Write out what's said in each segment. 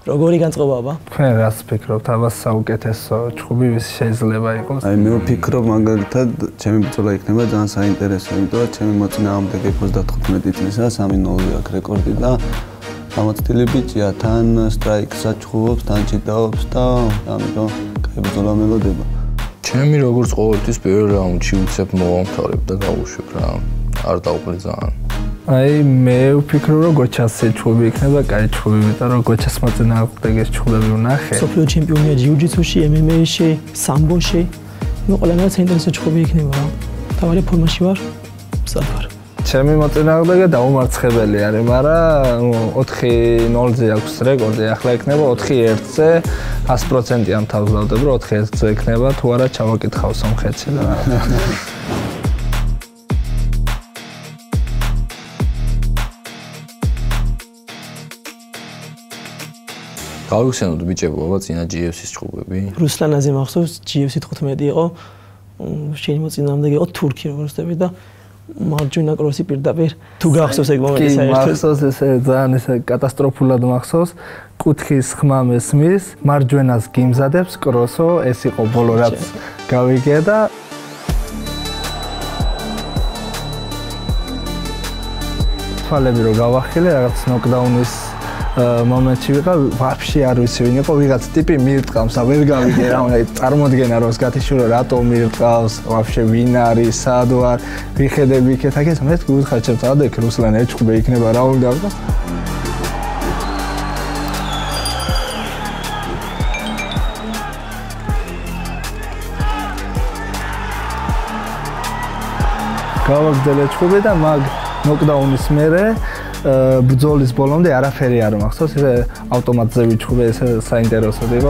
როგორი განწყობაა? თქვენ რას ფიქრობთ, აბა საუკეთესო ჭუბი ვის შეიძლება იყოს? აი მე ვფიქრობ მაგალითად ჩემი ბრძოლა იქნება ძალიან საინტერესო, იმიტომ რომ ჩემი მოწინააღმდეგე 95 წლისა 3-0 აქვს რეკორდი და გამოცდილი ბიჭია, თან სტრაიკს აჩხუბობს, თან ჩიტაობს და ამიტომ კაი ბრძოლა მელოდება. ჩემი როგორც ყოველთვის პირველ რაუნდში უცებ მოვამთავრებ და გავუშვებ რა. არ დავყრი ძალიან. აი მე ვფიქრობ რომ გოჩასი ჭუბი იქნება, კაი ჭუბი, იმიტომ რომ გოჩას მოწინააღმდეგეს ჭუბები ვნახე. სოფლიო ჩემპიონია ჯიუ-ჯიტსუში, MMA-ში, სამბოში. ნუ ყველანაირად საინტერესო ჭუბი იქნება რა. თავარი ფორმაში ვარ, საფარ. ჩემი მოწინააღმდეგე დაუმარცხებელი არის, მაგრამ 4-0-ზე აქვს რეკორდი, ახლა იქნება 4-1-ზე 100% ამ თავს დავდებ, რომ 4-1-ზე იქნება, თუ არა ჩავაკითხავ სომხეთში და გავიხსენოთ ბიჭებო, აბა წინა GFC-ის ჭუბები. რუსლანაზე მახსოვს GFC 15 იყო. შენი მოწინააღმდეგე იყო თურქი როგორც ვთქვი და მარჯვენა კროსი პირდაპირ თუ გახსოვს ეგ მომენტი საერთოდ მახსოვს ესე ძალიან ესე კატასტროფულად მახსოვს კუთხის ხმა მესმის მარჯვენას გიმზადებს კროსო ეს იყო ბოლო რაც გავიგე და თვალები რო გავახილე რაღაც ნოკდაუნის მომენტში ვიყავ ვაფშე არ ვიცი ვინ იყო ვიღაც ტიპი მირტყავს და ვერ გავიგე რა წარმოდგენა როს გათიშურო რატო მირტყავს ვაფშე ვინ არის სად ვარ ვიხედები იქეთ აქეთ მე გიხარჩევ სადაკ რუსლან ეჭუბე იქნება რა უნდა და გავაგრძელე ჭუბე და მაგ ნოკდაუნის მერე ბრძოლის ბოლომდე არაფერი არ მახსოვს, ესე ავტომატზე ვიჩხუბე, ესე საინტერესოდ იყო.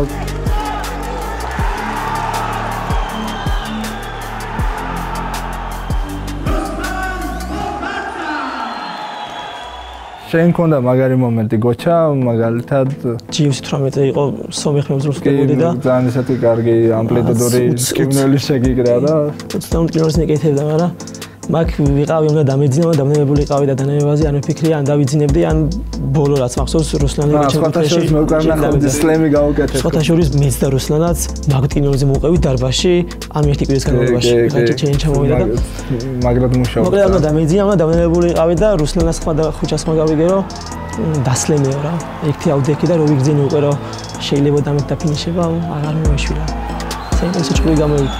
შენ კონდა მაგარი მომენტი გოჩა, მაგალითად GFC 18 იყო სომეხ მებრძოლები და ძალიან ესეთი კარგი ამპლიტუდური სკივნელი შეგიგრა და 20 კილოметრს ნეკეთებდა, მაგრამ მაგ ვიყავი უნდა დამეძინა, დამნებებული ვიყავი და დანებებაზე არ ვფიქრია, ან დავიძინებდი, ან ბოლო რაც მახსოვს რუსლანი ჩემპიონატში მე უკან ნახავდი სლემი გავუკეთე. სხვათაშორის მეც და რუსლანაც მაგტკინოზე მოვყევით დარბაზში, ან ერთი კვირის განმავლობაში, რაჭა ჩენჩა მოვიდა და მაგრად მუშაობდა. მოკლედ უნდა დამეძინა, უნდა დამნებებული ვიყავი და რუსლანას ხმა და ხუჩას ხმა გავიგე, რომ დასლემეო რა. ერთი ავდექი და რო ვიგზინე უკვე რომ შეიძლება დამეთ და ფინიშება, აღარ მოეშვილა. საინტერესო ჭუბი გამოვიდა.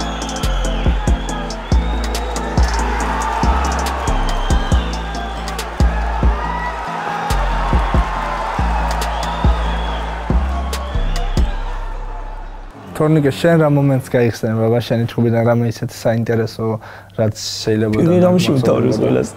თორნიკე შენ რა მომენტს გაიხსენებ ბაბა შენი ჭუბიდან რამე ისეთი საინტერესო რაც შეიძლება და პირველ რაუნდში ვთავრობ ყველას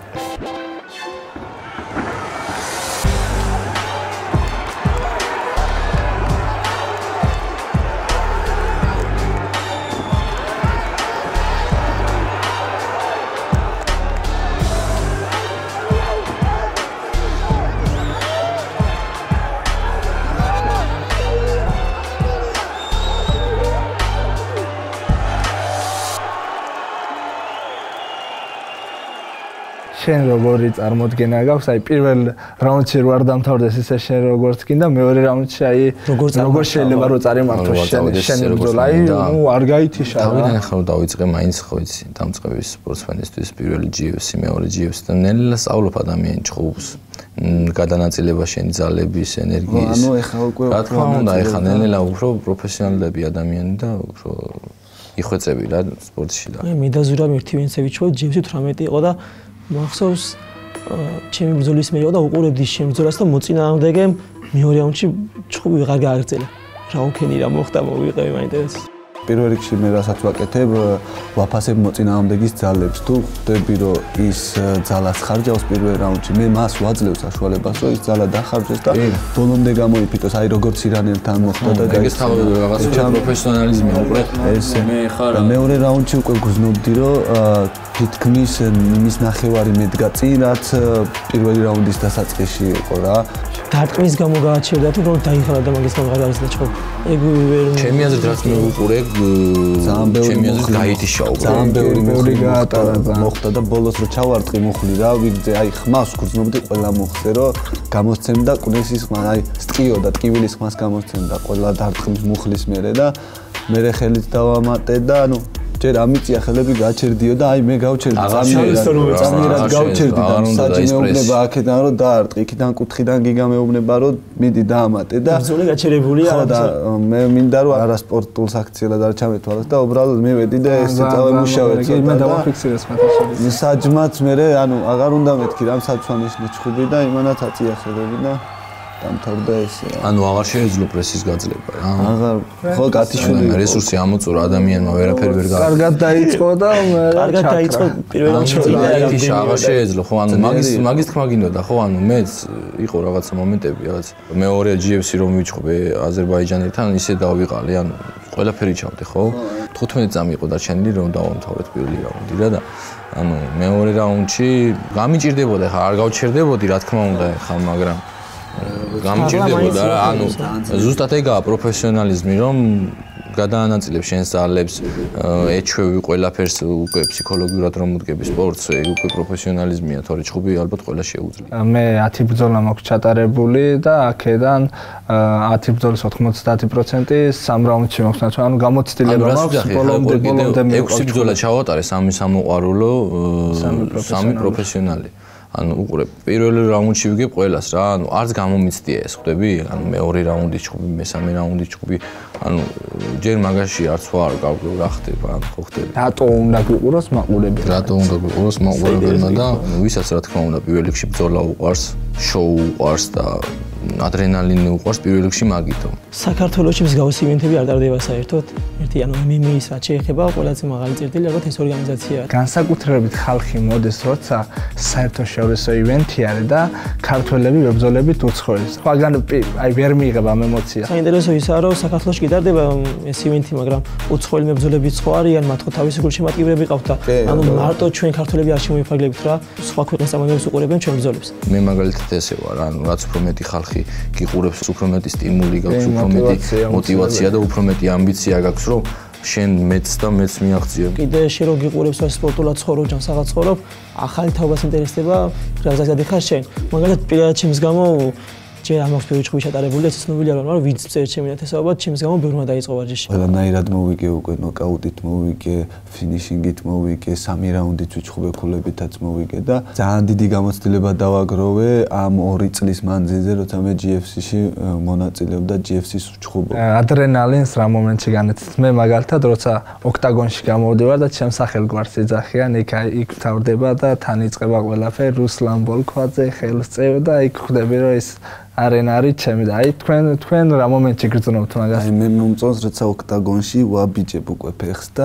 შენ როგორი წარმოდგენა გაქვს აი პირველ რაუნდში რო არ დამთავრდეს ისე შენ როგორც გინდა მეორე რაუნდში აი როგორ შეიძლება რო წარიმართო შენი ბრძოლა აი ნუ არ გაითიშა რა თავიდან ახლა დავიწყე მაინც ხო იცი დამწყების სპორტსმენისთვის პირველი GFC მეორე GFC და ნელა სწავლობ ადამიანი ჭუბს გადანაწილება შენი ძალების ენერგიის ანუ ეხლა უკვე რა თქმა უნდა ეხლა ნელა უფრო პროფესიონალები ადამიანი და უფრო იხვეწები რა სპორტში და მე მედაზურამ ერთი ვინცევიჩო GFC 18 იყო და მახსოვს ჩემი ბრძოლის მე იყო და უყურებდი შენ ბრძოლას და მოწინააღმდეგემ მეორე რაუნდში ჭუბი ვეღარ გააგრძელა. რა უქენი რა მოხდა მოვიყევი მაინტერესებს. პირველ რიგში მე რასაც ვაკეთებ, ვაფასებ მოწინააღმდეგის ძალებს. თუ ხვდები რომ ის ძალას ხარჯავს პირველ რაუნდში, მე მას ვაძლევ საშუალებას, რომ ის ძალა დახარჯოს და ბოლომდე გამოიფიტოს, აი როგორც ირანელთან მოხდა და ეს თავი რაღაცა პროფესიონალიზმი უკვე ესე მე ხარ მეორე რაუნდში უკვე გრძნობდი რომ თითქმის იმის ნახევარი მედგა წინ რაც პირველი რაუნდის დასაწყისში იყო რა. დარტყმის გამო გააჩერდა თუ რომ დაიხალა და მაგის გამო არ არის და ხო ეგ ვერ ჩემი აზრით რაც მე ვუყურე ჩემი აზრით გაითიშაო ძალიან ბევრი გაატარა მოხდა და ბოლოს რო ჩავარტყი მუხლი რა ვიგძე აი ხმას გრძნობდი ყველა მუხლზე რომ გამოსცემდა კვნესის ხმა აი სტკიო და ტკივილის ხმას გამოსცემდა ყველა დარტყმის მუხლის მერე და მე ხელით დავამატე და ანუ ჯერ ამიწია ხელები გაჩერდიო და აი მე გავჩერდი წამიერად გავჩერდი და საჭმეუბნება აქედან რომ დაარტყი იქიდან კუთხიდან გიგამეუბნება რომ მიდი დაამატე და ბრძოლა გაჩერებულია ხო და მე მინდა რომ არასპორტულ საქციელად არ ჩამეთვალოს და უბრალოდ მივედი და ეს წავემუშავე მე დავაფიქსირეს მათაშორის საჯმაც მე ანუ აღარ უნდა მეთქი რამ საწვანიშნი ჩხუბი და იმანაც აწია ხელები და დამთავრდა ესე. ანუ აღარ შეეძლო პრესის გაძლება რა. აღარ ხო გათიშული რესურსი ამოწურა ადამიანმა ვერაფერი ვერ გააკეთა. კარგად დაიწყო და კარგად დაიწყო პირველ რიგში აღარ შეეძლო ხო ანუ მაგის თქმა გინდოდა ხო ანუ მეც იყო რაღაცა მომენტები რაღაც მეორე GFC რომ ვიჭყობე აზერბაიჯანელთან ისე დავიყალე ანუ ყველაფერი ჩავდე ხო 15 წამი იყო დარჩენილი რომ დავამთავრეთ პირველი რაუნდი რა და ანუ მეორე რაუნდში გამიჭირდებოდა ხა არ გავჩერდებოდი რა თქმა უნდა ხა მაგრამ გამიჭირდებოდა რა ანუ ზუსტად ეგაა პროფესიონალიზმი რომ გადაანაწილებ შენს ძალებს ეჩვევი ყველაფერს უკვე ფსიქოლოგიურად რომ უდგები სპორტს ეგ უკვე პროფესიონალიზმია თორე ჩხუბი ალბათ ყველა შეუძლია მე 10 ბრძოლა მაქვს ჩატარებული და აქედან 10 ბრძოლის 90% 3 რაუნდში მაქვს ნაცვლად ანუ გამოცდილება მაქვს ბოლომდე 6 ბრძოლა ჩავატარე 3 სამოყვარულო 3 პროფესიონალი ანუ უყურე პირველ რაუნდში ვიგებ ყველას რა ანუ არც გამომიცდია ეს ხვდები ანუ მეორე რაუნდი ჩხუბი მესამე რაუნდი ჩხუბი ანუ ჯერ მაგაში არც ვარ გავგებ რა ხდება ანუ ხო ხდება რატო უნდა გიყუროს მაყურებელი რატო უნდა გიყუროს მაყურებელმა და ვისაც რა თქმა უნდა პირველ რიგში ბრძოლა უყვარს შოუ უყვარს და ადრენალინი უყვარს პირველ რიგში მაგითო საქართველოში მსგავსი ივენთები არ ტარდება საერთოდ ერთი ანუ MMA-ის რაც შეეხება ყველაზე მაღალი წერტილი ალბათ ეს ორგანიზაციაა განსაკუთრებით ხალხი მოდის როცა საერთაშორისო ივენთი არის და ქართველები ვებრძოლებით უცხოებს სხვაგან აი ვერ მიიღებ ამ ემოციას საინტერესო ისაა რომ საქართველოში კი ტარდება ეს ივენთი მაგრამ უცხოელი მებრძოლები სხვა არიან მათ ხო თავისი გულშემატკივრები ყავთ და ანუ მარტო ჩვენ ქართველები არ შემოიფარგლებთ რა სხვა ქვეყნის წარმომადგენლებს უყურებენ ჩვენ ბრძოლებს მე მაგალითად ესე ვარ ანუ რაც უფრო მეტი ხალხი გიყურებს უფრო მეტი სტიმული გაქვს უფრო მეტი мотивация და უფრო მეტი ამბიცია გაქვს რომ შენ მეც და მეც მიაღწიო კიდე შენ რო გიყურებს რა სპორტულად ცხოვრობ ჯანსაღად ცხოვრობ ახალი თაობას ინტერესდება რაღაცა დიხარ შენ მაგალითად პირადად ჩემს გამო ჯერ ამ ოქს ჩხუბი ჩატარებული ეს ცნობილია რომ ვინც წერს ჩემი ნათესაობა ჩემს გამო ბევრმა დაიწყო ვარჯიში ყველანაირად მოვიგე უკვე ნოკაუტით მოვიგე ფინიშინგით მოვიგე 3 რაუნდით ვიჩხუბე ქულებითაც მოვიგე და ძალიან დიდი გამოცდილება დავაგროვე ამ 2 წლის მანძილზე როცა მე GFC-ში მონაწილეობდა GFC-ს ვჩხუბობ ადრენალინს რა მომენტში განეცით მე მაგალითად როცა ოქტაგონში გამოვდივარ და ჩემს სახელგვარს ეძახიან იქ ვთავრდება და თან იწყება ყველაფერი რუსლან ბოლქვაძე ხელს წევდა იქ ხვდები რომ ეს არენა არის ჩემი და აი თქვენ რა მომენტში გრძნობთ მაგას აი მე მომწონს როცა ოქტაგონში ვაბიჯებ უკვე ფეხს და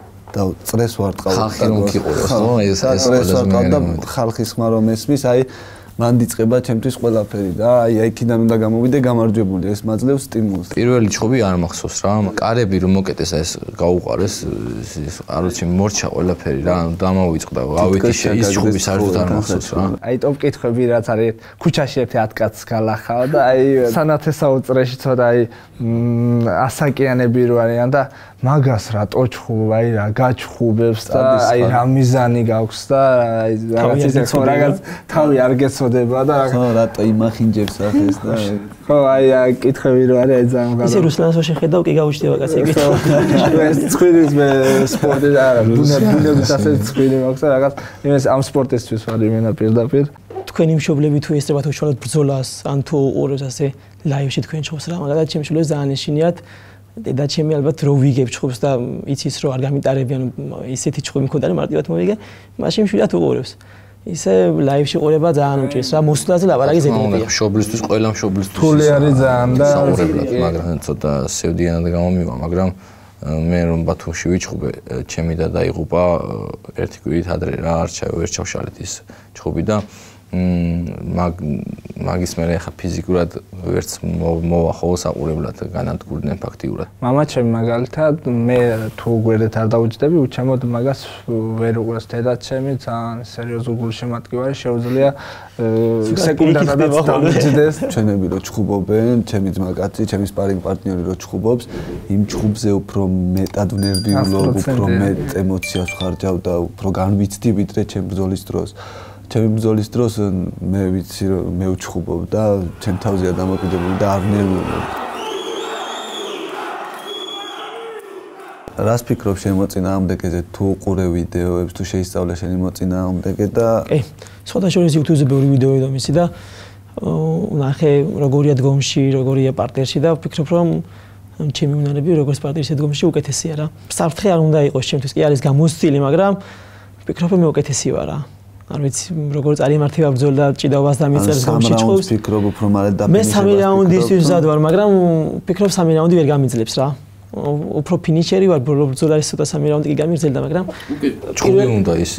წრეს ვარტყავ ხალხი რომ გიყუროს ხო ეს და ხალხის ხმა რომ ესმის აი მან დიწყება ჩემთვის ყველაფერი და აი აქედან უნდა გამოვიდე გამარჯვებული ეს მაძლევს სტიმულს პირველი ჩხუბი არ მახსოვს რა კარები რომ მოკეტეს ეს გაუყარეს აროჩი მორჩა ყველაფერი რა დამოვიწყდა ავედი ის ჩხუბი საერთოდ არ მახსოვს რა აი ტოპ კითხვები რაც არის ქუჩაში ერთი 10 კაცს გალახავ და აი სანათესაო წრეში ცოტა აი ასაკიანები რო არიან და მაგას რატო ჩხუბ აი რა გაჩხუბებს და აი რა მიზანი გაქვს და აი რაღაც ისე ხო რაღაც თავი არ გეცოდება და ხო რატო იმახინჯებს ახეს და ხო აი კითხები რო არის აი ძალიან გალო ისე რუსლანს შეხედავ კი გაუჩნდება კაცი კითხვა ეს ცხვირის მე სპორტი არა ბუნების ასე ცხვირი მაქვს და რაღაც იმას ამ სპორტისთვის ვარ იმენა პირდაპირ თქვენი მშობლები თუ ესწრებათ უშუალოდ ბრძოლას ან თუ უყურებს ასე ლაივში თქვენ ჩხუბს რა მაგალითად ჩემ შვილებს ძალიან ეშინიათ და ჩემი ალბათ რო ვიგებ ჩხუბს და იცის რომ არ გამიტარებიან ისეთი ჩხუბი მქონდა მარტივად მოვიგე მაშინ შვილად უყურებს ისე ლაივში ყურება ძალიან უჭირს რა მოსვლაზე ლაპარაკი ზედმეტია მშობლისთვის ყველა მშობლისთვის თული არის ძალიან და საუბრებლად მაგრამ ცოტა სევდიანად გამომივა მაგრამ მე რომ ბათუმში ვიჩხუბე ჩემი და დაიღუპა ერთი კვირით ადრე რა არ ჩავშალეთ ის ჩხუბი და მაგის მერე ახლა ფიზიკურად ვერც მოვა ხო საყურებლად განადგურდნენ ფაქტიურად. მამაჩემ მაგალითად მე თუ გვერდით არ დავუჯდები, უჩემოდ მაგას ვერ უყურეს დედაჩემი, ძალიან სერიოზულ გულშემატკივარი შეუძლია სეკუნდადადაც დავუჯდეს. ჩვენები რო ჩხუბობენ, ჩემი ძმაკაცი, ჩემი სპარინგ პარტნიორი რო ჩხუბობს, იმ ჩხუბზე უფრო მეტად ვნერვიულობ, უფრო მეტ ემოციას ვხარჯავ და უფრო განვიცდი ვიდრე ჩემ ბრძოლის დროს. ჩემი ბრძოლის დროს მე ვიცი რომ მე ვჩხუბობ და ჩემ თავზეა დამოკიდებული და არ ვნერვიულობ. რას ფიქრობ შენ მოწინააღმდეგეზე თუ უყურე ვიდეოებს თუ შეისწავლე შენი მოწინააღმდეგე და კი, სხვადასხვა YouTube-ზე ბევრი ვიდეოი დამისი და ნახე როგორია დგომში, როგორია პარტერში და ვფიქრობ რომ ჩემი უნარები როგორც პარტერში დგომში უკეთესია რა. საფრთხე არ უნდა იყოს ჩემთვის, კი არის გამოსწილი, მაგრამ ვფიქრობ რომ მე უკეთესი ვარ რა. არ ვიცი როგორ წარიმართება ბრძოლა და ჭიდაობას დამიწერს გამში ჭხობს. ფიქრობ უფრო მალე და მე 3 რაუნდისთვის მზად ვარ, მაგრამ ვფიქრობ 3 რაუნდი ვერ გამიძლებს რა. უფრო ფინიშერი ვარ, ბრძოლაში ცოტა 3 რაუნდი კი გამიძელდა, მაგრამ ჭუბი უნდა ის.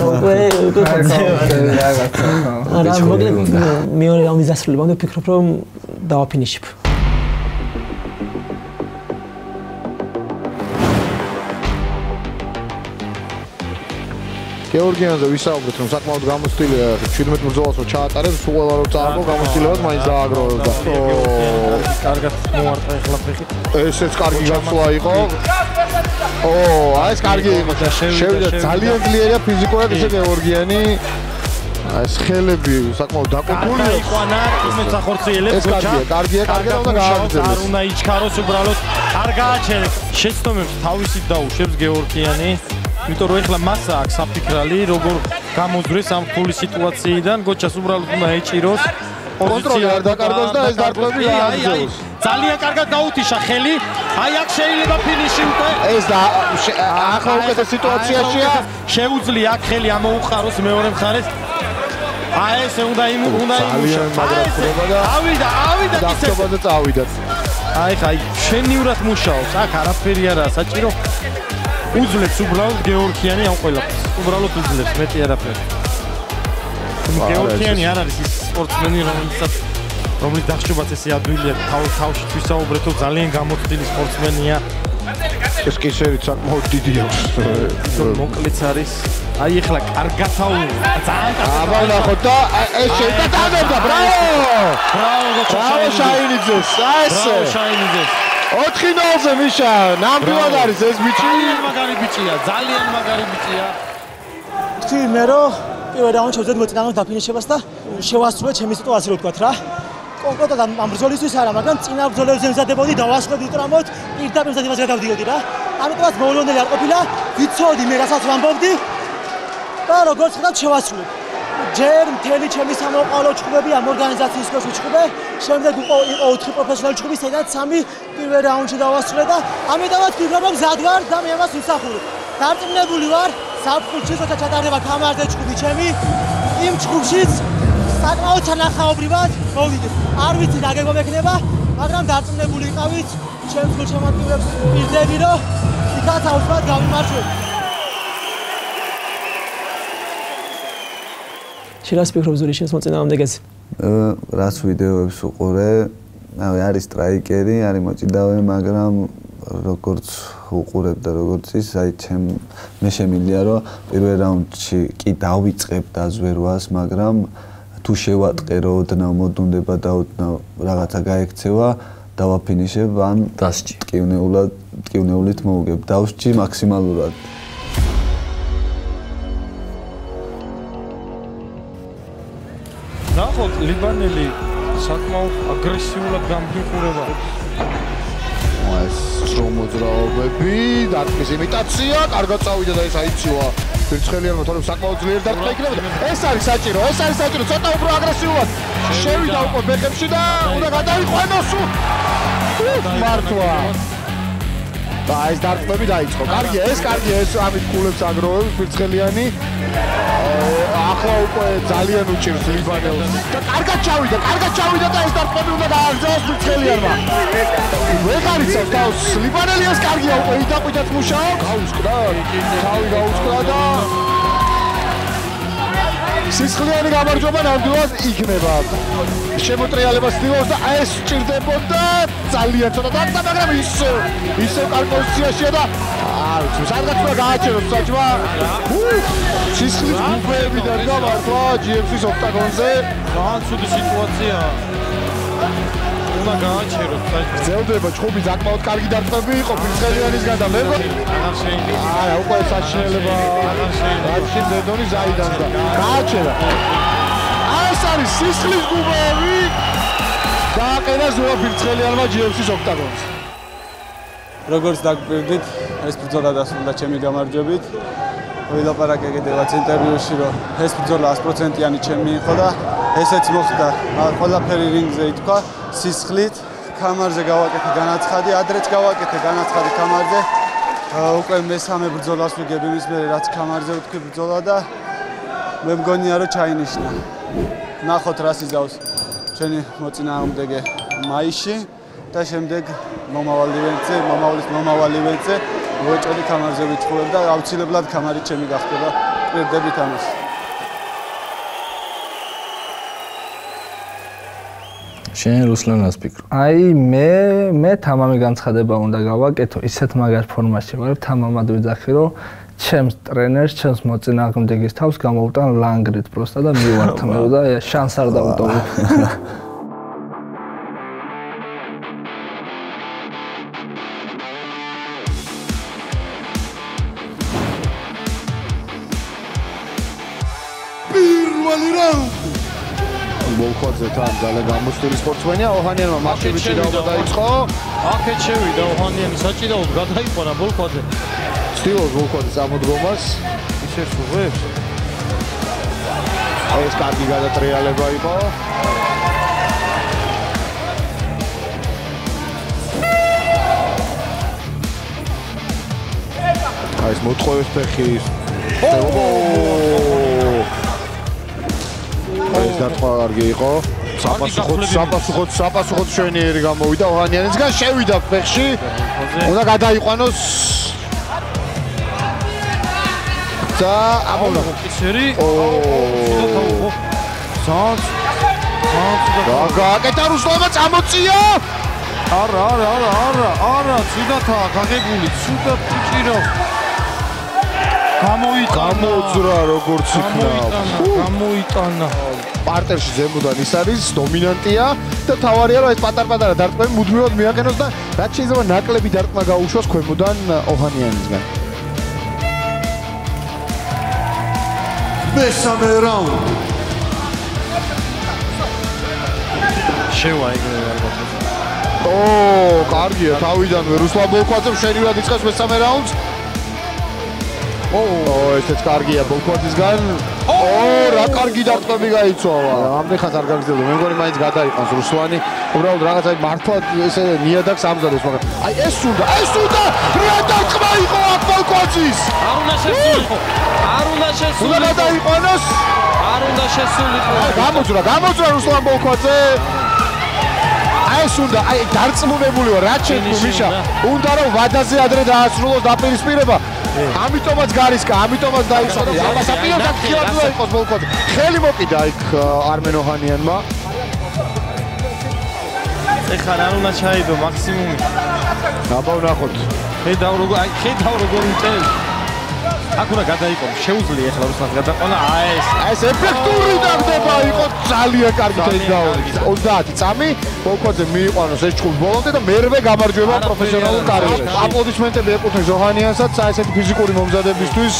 არა, მოკლედ მეორე რაუნდის დასრულებამდე ვფიქრობ რომ დავაფინიშებ. გეორგიანზე ვისაუბრეთ რომ საკმაოდ გამოცდილია 17 ბრძოლას რო ჩაატარებს, სულ ყველა რო წააგო გამოცდილებას მაინც დააგროვებდა. კარგად მოარტყა ახლა ფეხით. ესეც კარგი გასვლა იყო. აი ეს კარგი იყო. შევიდა ძალიან ძლიერია ფიზიკურად ესე გეორგიანი. აი ეს ხელები საკმაოდ დაკვეთულია. იყვანა იმეც ახორციელებს გოჩა. კარგია უნდა გააგრძელოს. არ უნდა იჩქაროს უბრალოდ. არ გააჩერებს შეცდომებს თავისით დაუშვებს გეორგიანი. იმიტომ რომ ეხლა მასა აქვს საფიქრალი, როგორ გამოძვრეს ამ რთული სიტუაციიდან, გოჩას უბრალოდ უნდა ეჭიროს. კონტროლი არ დაკარგოს და ეს დარტყმები გააგრძელოს. ძალიან კარგად დაუთიშა ხელი. აი აქ შეიძლება ფინიში უკვე. ეს და ახლა უკეთეს სიტუაციაშია. შეუძლია აქ ხელი ამოუყაროს მეორე მხარეს. აი ესე უნდა იმუშა. ავიდა და ხტობა და წავიდა. აი ხა შენიურად მუშაობს. აქ არაფერი არაა საჭირო. უძლებს უბრალოდ გეორგიანი ამ ყველაფერს. უბრალოდ უძლებს, მეტი არაფერი. გეორგიანი არ არის ის სპორტსმენი, რომელიც დახშობაც ესე ადვილია თავში თვისაუბრეთო ძალიან გამოცდილი სპორტსმენია. ეს კი შეიძლება საკმაოდ დიდი აქვს. მოკლეც არის. აი ეხლა კარგად აუვიდა. ძალიან კარგად. აბა ნახოთ და ეს შეიძლება დაგებდა. ბრავო! ბრავო შაინიძეს. აი ესე. ბრავო შაინიძეს. 4-0-ზე მიშა, ნამდვილად არის ეს ბიჭი. ძალიან მაგარი ბიჭია, ძალიან მაგარი ბიჭია. ვთქვი მე რომ პირველ რაუნდში ვძებ მოწინააღმდეგეს დაფინიშებას და შევასრულე ჩემი სიტუაცია რო ვთქვათ რა. კონკრეტულად ამ ბრძოლისთვის არა, მაგრამ წინა ბრძოლებზე მზადებოდი და ვასწრებდი ტრამოთ, პირდაპირ მზადებას გადავდიოდი რა. ამიტომაც მოულოდნელი არ ყოფილა, ვიცოდი მე რასაც ვამბობდი და როგორც ხდება შევასრულე. ჯერ მთელი ჩემი სამოყვარულო ჩხუბები ამ ორგანიზაციის ქვეშ ვიჩხუბე, შემდეგ იყო 4 პროფესიონალი ჩხუბი, სადაც 3 პირველ რაუნდში დავასრულე და ამიტომაც ვფიქრობ რომ მზად ვარ და მე ამას ვისახურებ. დარწმუნებული ვარ, საფრთხეში როცა ჩატარდება კამარაზე ჩხუბი ჩემი, იმ ჩხუბშიც საკმაოდ თანახაობრივად მოვიდეთ. არ ვიცი რა გეგმება, მაგრამ დარწმუნებული ვიყავით, ჩემს გულშემატკივრებს ვირდები რომ იქაც აუცილებლად გავიმარჯვებ. შენ ფიქრობ ზური შენს მოწინააღმდეგეზე? რას ვიდეოებს უყურე? არის სტრაიკერი, არის მოჭიდავე, მაგრამ როგორც უყურებ და როგორც ის, აი მე შემიძლია რომ პირველ რაუნდში კი დავიწყებ დაზვერვას, მაგრამ თუ შევატყე რომ ოდნავ მოდუნდება და ოდნავ რაღაცა გაექცევა, დავაფინიშებ ან დასჭი. ტკივნეულით მოვუგებ. დავსჭი მაქსიმალურად. ნახოთ ლიბანელი საკმაოდ აგრესიულად გამგიყურება. ეს მოძრაობები, დარტყმის იმიტაცია, კარგად წავიდა და ეს აიცივა. ფირცხელიანმა თორემ საკმაოდ ძლიერი დარტყმა იქნებოდა. ეს არის საჭირო, ცოტა უფრო აგრესიულად. შევიდა უკვე ბეხებში და უნდა გადაიყვანოს. მართლა. და ეს დარტყმები დაიწყო. კარგია, ეს ამით კულებს აგროვებს ფირცხელიანი. ახლა უკვე ძალიან უჭირს ლიბანელს. და კარგად ჩავიდა და ეს დარტყმები უნდა გააგრძელოს ფირცხელიანმა. ვეღარიცავს თავს ლიბანელი ეს კარგია უკვე იდაყვიდათ მუშაობს. გაუსკდა. თავი გაუსკდა და სისხლიანი გამარჯვება ნამდვილად იქნება. შემოტრიალება ცდილობს და ეს სჭირდებოდა ძალიან ცოტა დაკდა, მაგრამ ისევ კარგ პოზიციაშია და სადღაც უნდა გააჩეროს საჭმა. სისხლის გუბეებიდან გამართვა GFC-ის ოქტაგონზე. ძალიან ცუდი სიტუაცია. უნდა გააჩეროს საჭმა. გრძელდება ჩხუბი საკმაოდ კარგი დარტყმები იყო ფირცხელიანისგან და მე აღარ შეიძლება. არა, უკვე საშინელება. აღარ შეიძლება. რაში ზედონის აიდანს და გააჩერა. ეს არის სისხლის გუბეები. დააყენა ზოა ფირცხელიანმა GFC-ის ოქტაგონს. როგორც დაგკვირდით, ეს ბრძოლა დასრულდა ჩემი გამარჯვებით. ვილაპარაკე კიდევაც ინტერვიუში, რომ ეს ბრძოლა 100%-იანი ჩემი იყო და ესეც მოხდა. ყველაფერი რინგზე ითქვა, სისხლით, კამარზე გავაკეთე განაცხადი, ადრეც გავაკეთე განაცხადი კამარზე. უკვე მესამე ბრძოლას ვიგებ იმის მერე, რაც კამარზე ვთქვი ბრძოლა და მე მგონია, რომ ჩაინიშნა. ნახოთ რა სიზავს ჩვენი მოწინააღმდეგე მაისში და შემდეგ მომავალი ივენტზე ვეჭოდი კამარზე ვიჩხუბებ და აუცილებლად კამარი ჩემი გახდება. პირდებით ამას. შენ რუსლანას ფიქრობ? აი მე თამამი განცხადება უნდა გავაკეთო, ისეთ მაგარ ფორმაში ვარ, თამამად ვიძახი, რომ ჩემს ტრენერს, ჩემს მოწინააღმდეგის თავს გამოვტან ლანგრით პროსტა და მივართმევ და შანს არ დავუტოვებ. პირველი რაუნდი. მოლკოძე თან ძალიან გამოსტილი სპორტსმენია, ოჰანიანმა მაშევიჩი დაიწყო. აქეთ შევიდა ოჰანიანი საჭიდაოდ გადაიყვანა მოლკოძე. ცდილობს მოლკოძე წამოდგომას. ისე სულებს. ეს კარგი გადატრიალება იყო. ეს მოტყუების ფეხი. ეს დარტყმა კარგი იყო. საპასუხოდ შვენიერი გამოვიდა ოჰანიანისგან, შევიდა ფეხში. უნდა გადაიყვანოს. და ამოვიდა ისერი. გააკეთა რუსლანმა წამოწია. არა, ცუდათაა გაგებული, ცუდად ფიჭირო. გამოიწრა როგორც იქნა. გამოიტანა. პარტერში ზემოდან ის არის დომინანტია და თავარია რომ ეს პატარ-პატარა დარტყმები მუდმივად მიაყენოს და რაც შეიძლება ნაკლები დარტყმა გაუშვას ქვემოდან ოჰანიანისგან. მესამე რაუნდი. შევაიგე ალბათ. კარგია, თავიდანვე რუსლან ბოლკოაძემ შენივად იწყებს მესამე რაუნდს. ესეც კარგია ბოლკოაძისგან. რა კარგი დარტყმები გაიცვალა. ამდენხანს არ გაგრძელდა. მე მგონი მაინც გადაიყვანს რუსლანი. უბრალოდ რაღაცა მართლა ესე ნიადაგს ამზადებს, მაგრამ აი ეს უნდა რა დარტყმა იყო აქ ბოლკოაძის. არ უნდა შესულიყო. უნდა გადაიყვანოს. არ უნდა შესულიყო. გამოძრა რუსლან ბოლკოაძე. ეს უნდა დარწმუნებული ვარ, რა შექმნა მიშა. უნდა რომ ვადაზე ადრე დაასრულოს დაპირისპირება. ამიტომაც გარისკა, ამიტომაც დაიწყო. ამას აპირებს აქ ხილად იყოს ბოლკოძე. ხელი მოკიდა იქ არმენ ოჰანიანმა. ეხლა რა უნდა ჩაიდო მაქსიმუმი. აბა ვნახოთ. ხედავ როგორ უწევს. აქ უნდა გადაიყვანო, შეუძლია ეხლა რუსლანს გადაყვანა. ეს ეფექტური დაგდება იყო ძალიან კარგი ტეიქდაუნი. 30 წამი ბოლკოძე მიიყვანოს ეს ჩხუბი ბოლომდე და მერვე გამარჯვება პროფესიონალურ კარიერაში. აპლოდისმენტები ეკუთვნის ოჰანიანსაც ესეთი ფიზიკური მომზადებისთვის.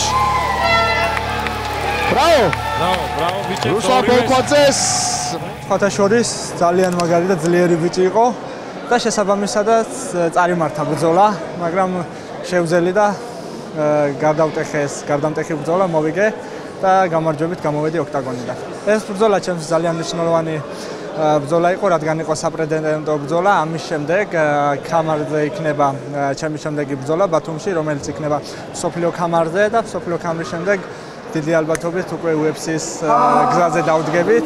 ბრავო ბიჭი. რუსლან ბოლკოძეს ფათაშორის ძალიან მაგარი და ძლიერი ბიჭი იყო და შესაბამისადაც წარიმართა ბრძოლა, მაგრამ შევძელი და გარდამტეხი ბრძოლა მოვიგე და გამარჯვებით გამოვედი ოქტაგონიდან. ეს ბრძოლა ჩემს ძალიან მნიშვნელოვანი ბრძოლა იყო, რადგან იყო საპრეცედენტო ბრძოლა. ამის შემდეგ კამარზე იქნება ჩემი შემდეგი ბრძოლა ბათუმში, რომელიც იქნება სოფლიო კამარზე და სოფლიო კამრის შემდეგ დიდი ალბათობით უკვე UFC-ის გზაზე დავდგებით.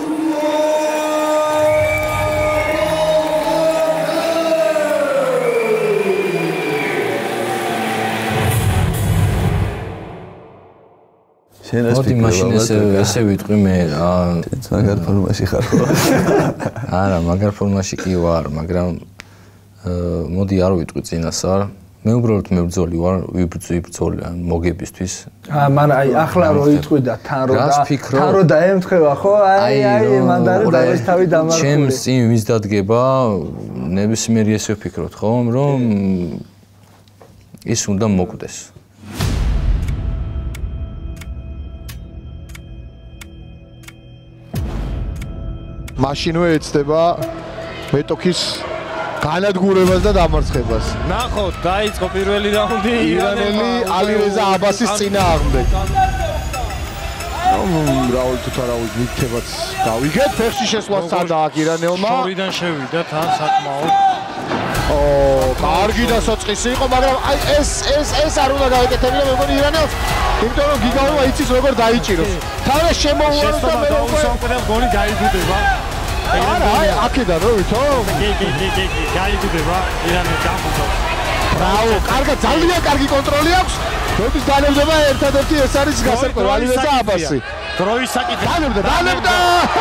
შენას მოდი მაშინ ესე ვიტყვი მე მაგარ ფორმაში ხარ ხო? არა, მაგარ ფორმაში კი ვარ, მაგრამ მოდი არ ვიტყვი წინასწარ. მე უბრალოდ მებრძოლი ვარ, ვიბრძოლე ან მოგებისთვის. მან აი ახლა რო იტყვი და თან რო დაემთხევა ხო? აი მან დავის თავი დამარხული. ჩემს წინ ვის დადგება, ნებისმიერი ესე ვფიქრობთ ხო, რომ ის უნდა მოკვდეს. მაშინვე ეცდება მეტოქის განადგურებას და დამარცხებას. ნახოთ, დაიწყო პირველი რაუნდი ირანელი ალირეზა აბასის წინააღმდეგ. რაულ თუთარავი მიქთებაც გავიგეთ, ფეხში შესვლას სცადა აქ ირანელმა. შორიდან შევიდა თან საკმაოდ. კარგი დასაწყისი იყო, მაგრამ აი ეს არ უნდა გაეკეთებინა მე მგონი ირანელს, იმიტომ რომ გიგაურმა იცის როგორ დაიჭიროს. თავი შემოუვაროს და მე უკვე გოლი გაიგუდება. არა, აი აქედან რო ვითომ? კი, გაიგუდება ირანის გამოსვლას. ბრავო, კარგი, ძალიან კარგი კონტროლი აქვს. როდის დანებდება ერთადერთი ეს არის გასაკვირი ალირეზა აბასი. დროის საკითხი. დანებდა.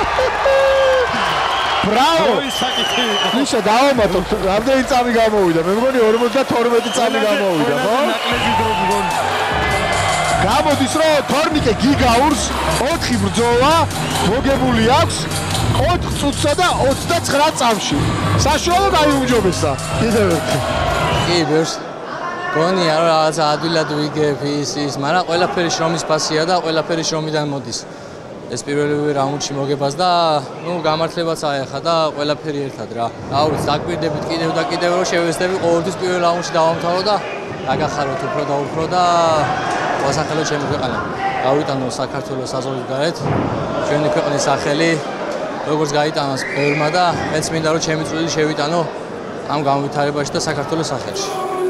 ბრავო! დროის საკითხი. ნიშა დავამატოთ, რამდენი წამი გამოვიდა? მე მგონი 52 წამი გამოვიდა, ხო? ნაკლები დრო მგონი. გამოდის რომ თორნიკე გიგაურს 4 ბრძოლა მოგებული აქვს 4 წუთსა და 29 წამში. საშუალო გაიუმჯობესა. კიდევ ერთი. კი, ბერს. გონია რომ რაღაც ადვილად ვიგებ ის, მაგრამ ყველაფერი შრომის ფასია და ყველაფერი შრომიდან მოდის. ეს პირველი რაუნდში მოგებას და გამართლებაც აეხა და ყველაფერი ერთად რა. აურის დაკვირდებით კიდევ და კიდევ რომ შევეცდები ყოველთვის პირველ რაუნდში დავამთავრო და დაგახაროთ უფრო და უფრო და ვასახელოთ ჩემი ქვეყანა. გავიტანო საქართველოს საზღვრის გარეთ ჩვენი ქვეყნის სახელი როგორც გაიტანოს ბევრმა და მეც მინდა რომ ჩემი წვლილი შევიტანო ამ განვითარებაში და საქართველოს სახელში.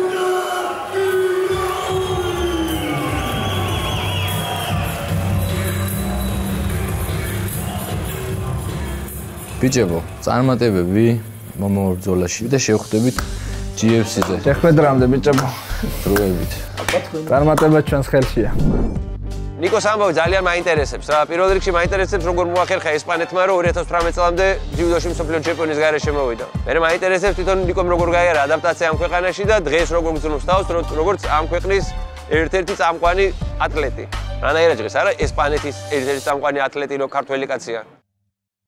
ბიჭებო, წარმატებები მომავალ ბრძოლაში და შევხვდებით GFC-ზე. შეხვედრამდე ბიჭებო. დროებით. წარმატება ჩვენს ხელშია. ნიკოს ამბავი ძალიან მაინტერესებს რა. პირველ რიგში მაინტერესებს როგორ მოახერხა ესპანეთმა რომ 2018 წლამდე ჯიუდოში მსოფლიო ჩემპიონის გარეშე მოვიდა. მე მაინტერესებს თვითონ ნიკომ როგორ გაიარა ადაპტაცია ამ ქვეყანაში და დღეს როგორ გძნობს თავს როგორც ამ ქვეყნის ერთ-ერთი წამყვანი ატლეტი. რანაირად ჟღერს არა ესპანეთის ერთ-ერთი წამყვანი ატლეტი რო ქართველი კაცია.